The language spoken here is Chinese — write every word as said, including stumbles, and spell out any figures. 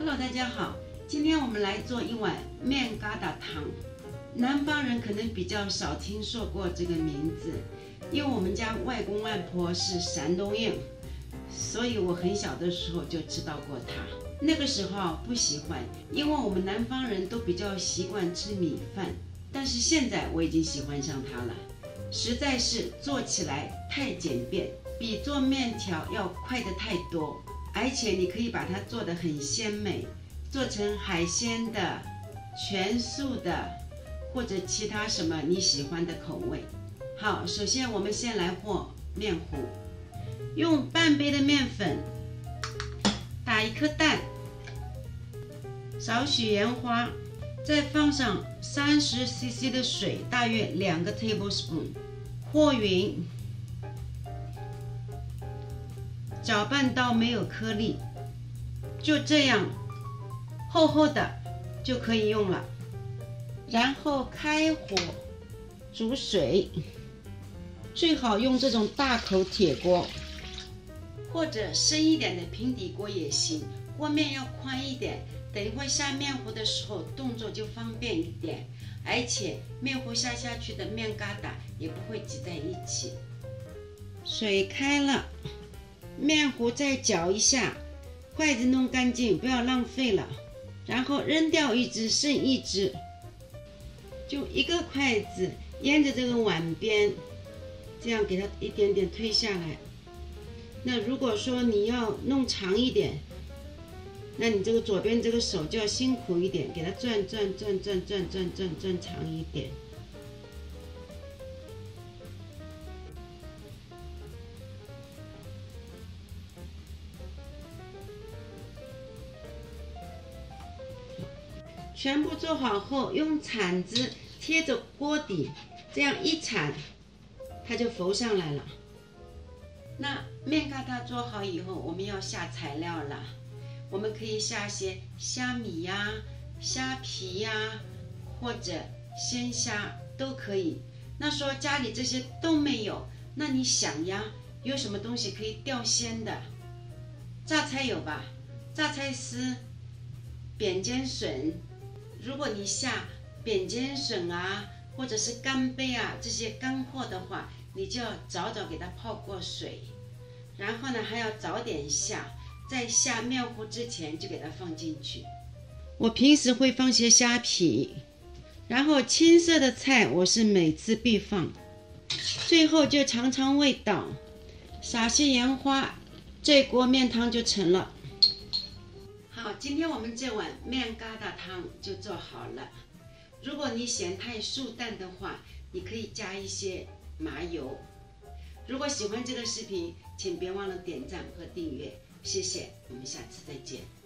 Hello， 大家好，今天我们来做一碗面疙瘩汤。南方人可能比较少听说过这个名字，因为我们家外公外婆是山东人，所以我很小的时候就知道过它。那个时候不喜欢，因为我们南方人都比较习惯吃米饭，但是现在我已经喜欢上它了，实在是做起来太简便，比做面条要快得太多。而且你可以把它做得很鲜美，做成海鲜的、全素的，或者其他什么你喜欢的口味。好，首先我们先来和面糊，用半杯的面粉，打一颗蛋，少许盐花，再放上三十 C C 的水，大约两个 tablespoon， 和匀。搅拌到没有颗粒，就这样厚厚的就可以用了。然后开火煮水，最好用这种大口铁锅，或者深一点的平底锅也行，锅面要宽一点，等一会下面糊的时候动作就方便一点，而且面糊下下去的面疙瘩也不会挤在一起。水开了，面糊再搅一下，筷子弄干净，不要浪费了。然后扔掉一只，剩一只，就一个筷子沿着这个碗边，这样给它一点点推下来。那如果说你要弄长一点，那你这个左边这个手就要辛苦一点，给它转转转转转转转转长一点。全部做好后，用铲子贴着锅底，这样一铲，它就浮上来了。那面疙瘩做好以后，我们要下材料了。我们可以下些虾米呀、虾皮呀，或者鲜虾都可以。那说家里这些都没有，那你想呀，有什么东西可以钓鲜的？榨菜有吧？榨菜丝、扁尖笋。如果你下扁尖笋啊，或者是干贝啊这些干货的话，你就要早早给它泡过水，然后呢还要早点下，在下面糊之前就给它放进去。我平时会放些虾皮，然后青色的菜我是每次必放，最后就尝尝味道，撒些盐花，这锅面汤就成了。好，今天我们这碗面疙瘩汤就做好了。如果你嫌太素淡的话，你可以加一些麻油。如果喜欢这个视频，请别忘了点赞和订阅，谢谢，我们下次再见。